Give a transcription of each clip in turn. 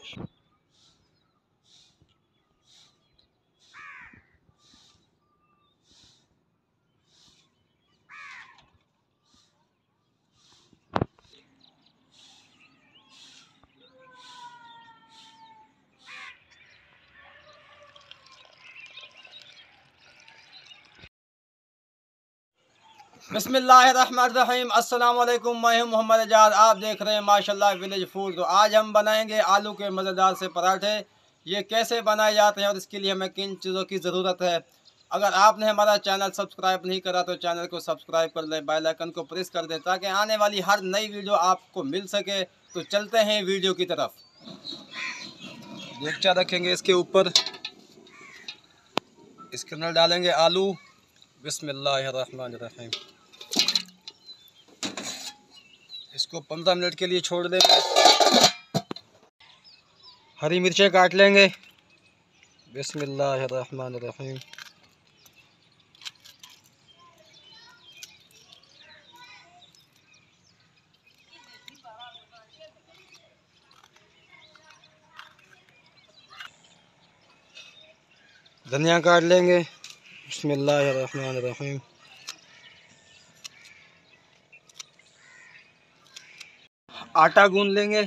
बिस्मिल्लाहिर्रहमानिर्रहीम। अस्सलाम वालेकुम। मैं हूं मोहम्मद एजाज। आप देख रहे हैं माशाल्लाह विलेज फूड। तो आज हम बनाएंगे आलू के मज़ेदार से पराठे। ये कैसे बनाए जाते हैं और इसके लिए हमें किन चीज़ों की ज़रूरत है। अगर आपने हमारा चैनल सब्सक्राइब नहीं करा तो चैनल को सब्सक्राइब कर लें, बेल आइकन को प्रेस कर दें ताकि आने वाली हर नई वीडियो आपको मिल सके। तो चलते हैं वीडियो की तरफ। देगचा रखेंगे, इसके ऊपर इसके अंदर डालेंगे आलू। बिस्मिल्लाहिर्रहमानिर्रहीम। इसको 15 मिनट के लिए छोड़ देंगे। हरी मिर्चें काट लेंगे। बिस्मिल्लाहिर्रहमानिर्रहीम। धनिया काट लेंगे। बिस्मिल्लाहिर्रहमानिर्रहीम। आटा गूंद लेंगे।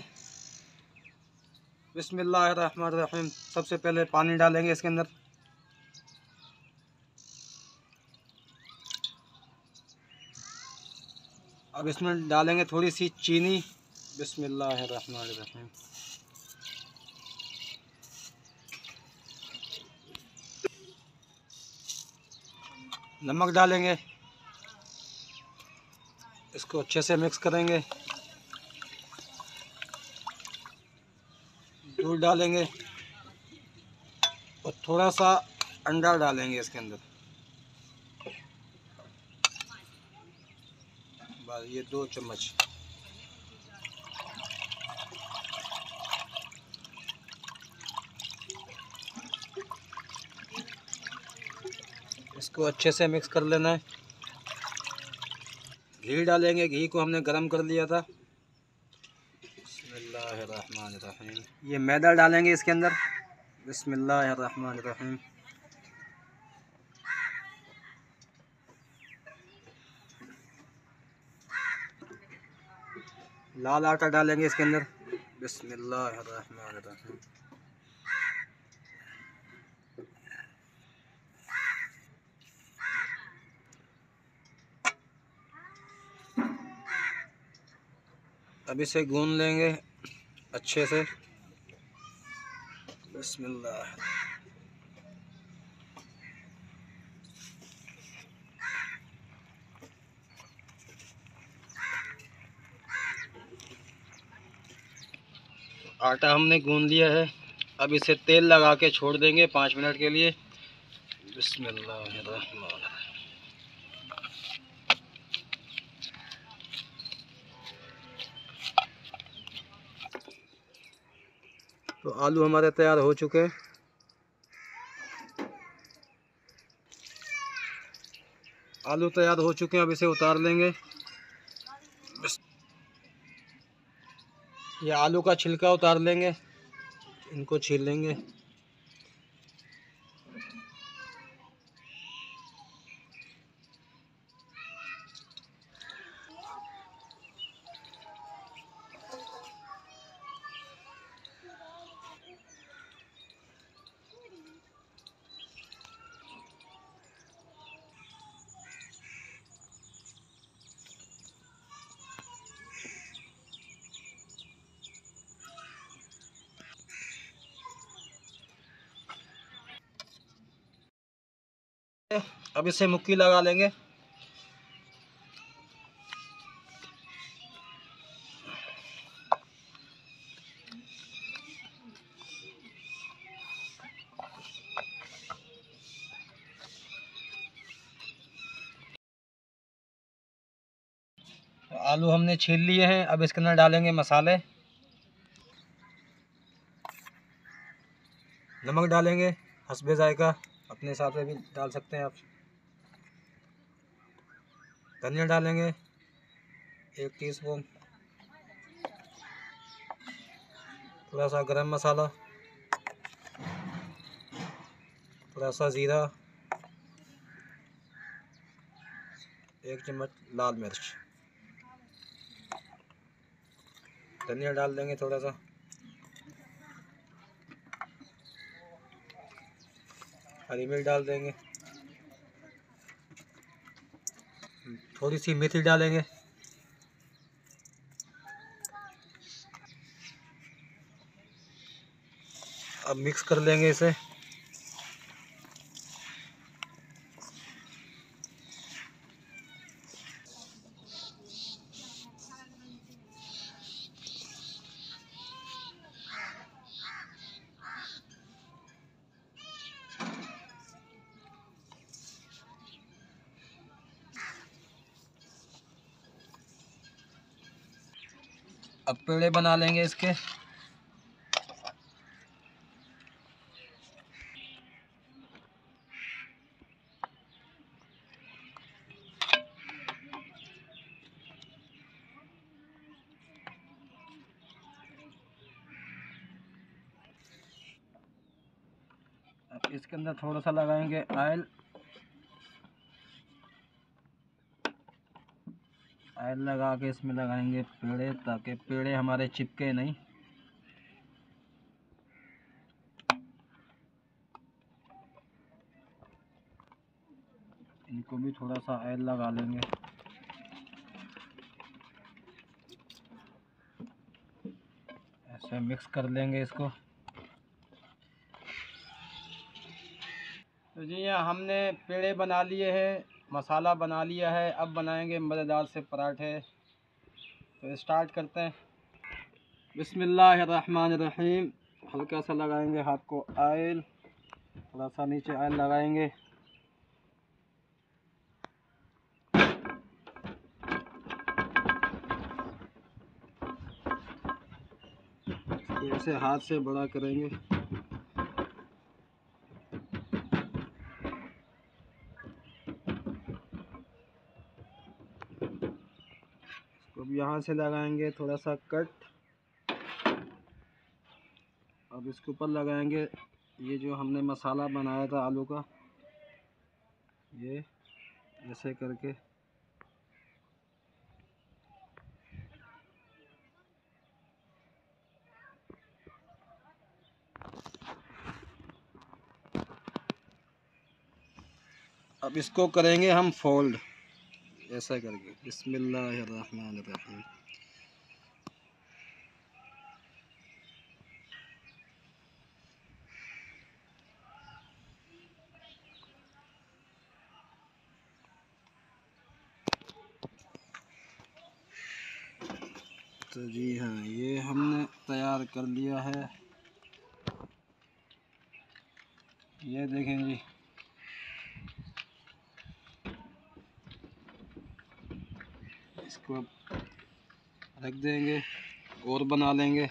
बिस्मिल्लाहिर्रहमानिर्रहीम। सबसे पहले पानी डालेंगे इसके अंदर। अब इसमें डालेंगे थोड़ी सी चीनी। बिस्मिल्लाहिर्रहमानिर्रहीम। नमक डालेंगे। इसको अच्छे से मिक्स करेंगे। दूध डालेंगे और थोड़ा सा अंडा डालेंगे इसके अंदर। बस ये 2 चम्मच। इसको अच्छे से मिक्स कर लेना है। घी डालेंगे। घी को हमने गरम कर लिया था। बिस्मिल्लाहिर्रहमानिर्रहीम। ये मैदा डालेंगे इसके अंदर। बिस्मिल्लाहिर्रहमानिर्रहीम। लाल आटा डालेंगे इसके अंदर। बिस्मिल्लाहिर्रहमानिर्रहीम। अब इसे गूंद लेंगे अच्छे से। बिस्मिल्लाह। आटा हमने गूंद लिया है। अब इसे तेल लगा के छोड़ देंगे 5 मिनट के लिए। बिस्मिल्लाहिर्रहमानिर्रहीम। तो आलू हमारे तैयार हो चुके हैं। आलू तैयार हो चुके हैं। अब इसे उतार लेंगे। ये आलू का छिलका उतार लेंगे। इनको छील लेंगे। अब इसे मुक्की लगा लेंगे। आलू हमने छील लिए हैं। अब इसके अंदर डालेंगे मसाले। नमक डालेंगे हस्बे जायका, अपने हिसाब से भी डाल सकते हैं आप। धनिया डालेंगे 1 टीस्पून। थोड़ा सा गरम मसाला, थोड़ा सा ज़ीरा, 1 चम्मच लाल मिर्च, धनिया डाल देंगे थोड़ा सा, हरी मिर्च डाल देंगे, थोड़ी सी मेथी डालेंगे, अब मिक्स कर लेंगे इसे। अब पेड़े बना लेंगे इसके। अब इसके अंदर थोड़ा सा लगाएंगे ऑयल। ऑयल लगा के इसमें लगाएंगे पेड़े, ताकि पेड़े हमारे चिपके नहीं। इनको भी थोड़ा सा ऑयल लगा लेंगे। ऐसे मिक्स कर लेंगे इसको। तो जी यहाँ हमने पेड़े बना लिए हैं, मसाला बना लिया है। अब बनाएंगे मज़ेदार से पराठे। तो स्टार्ट करते हैं। बिस्मिल्लाहिर्रहमानिर्रहीम। हल्का सा लगाएंगे हाथ को ऑयल, थोड़ा सा नीचे ऑयल लगाएंगे। इसको ऐसे हाथ से बड़ा करेंगे। इसको अब यहाँ से लगाएंगे थोड़ा सा कट। अब इसके ऊपर लगाएंगे ये जो हमने मसाला बनाया था आलू का, ये ऐसे करके। अब इसको करेंगे हम फोल्ड, ऐसा करके। बिस्मिल्लाहिर्रहमानिर्रहीम। तो जी हाँ, ये हमने तैयार कर लिया है। ये देखें जी, इसको रख देंगे और बना लेंगे।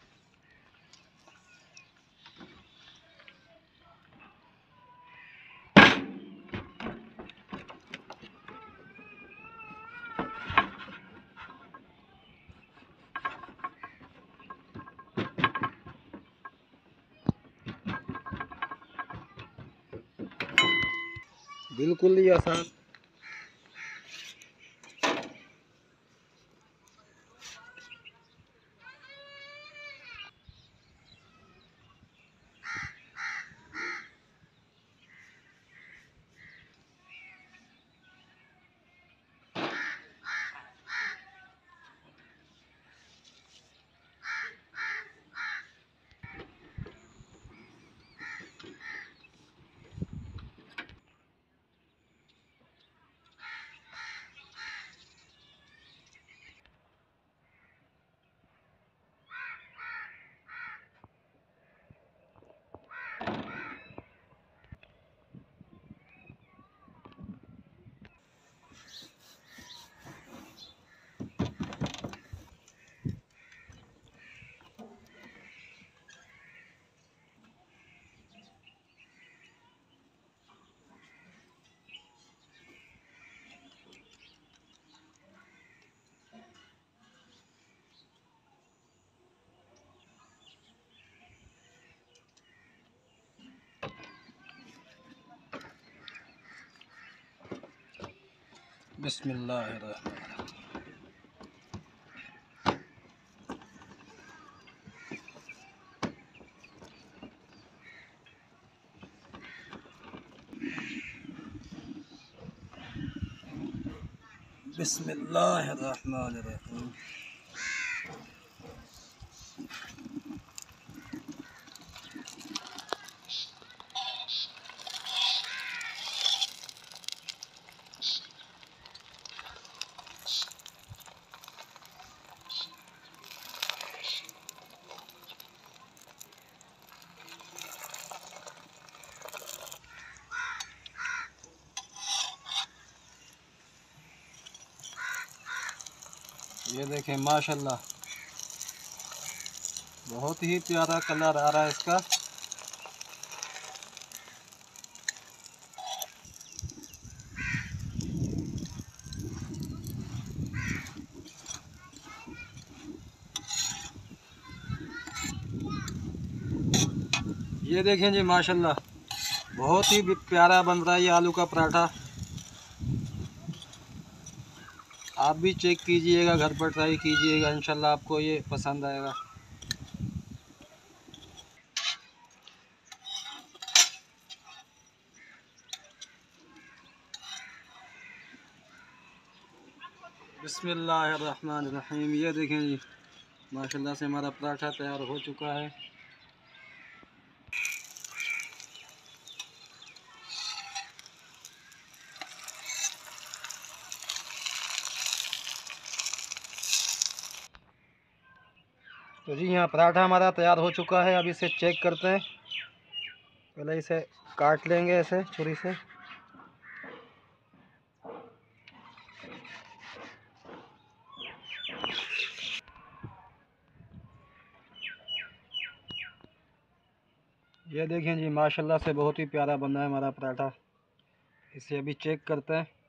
बिल्कुल ही आसान। बिस्मिल्लाहिर्रहमानिर्रहीम। बिस्मिल्लाहिर्रहमानिर्रहीम। ये देखें माशाल्लाह, बहुत ही प्यारा कलर आ रहा है इसका। ये देखें जी माशाल्लाह, बहुत ही प्यारा बन रहा है ये आलू का पराठा। आप भी चेक कीजिएगा, घर पर ट्राई कीजिएगा, इंशाल्लाह आपको ये पसंद आएगा। बिस्मिल्लाहिर्रहमानिर्रहीम। ये देखें जी माशाल्लाह से हमारा पराठा तैयार हो चुका है। तो जी यहाँ पराठा हमारा तैयार हो चुका है। अब इसे चेक करते हैं। पहले इसे काट लेंगे ऐसे छुरी से। ये देखें जी माशाल्लाह से बहुत ही प्यारा बना है हमारा पराठा। इसे अभी चेक करते हैं।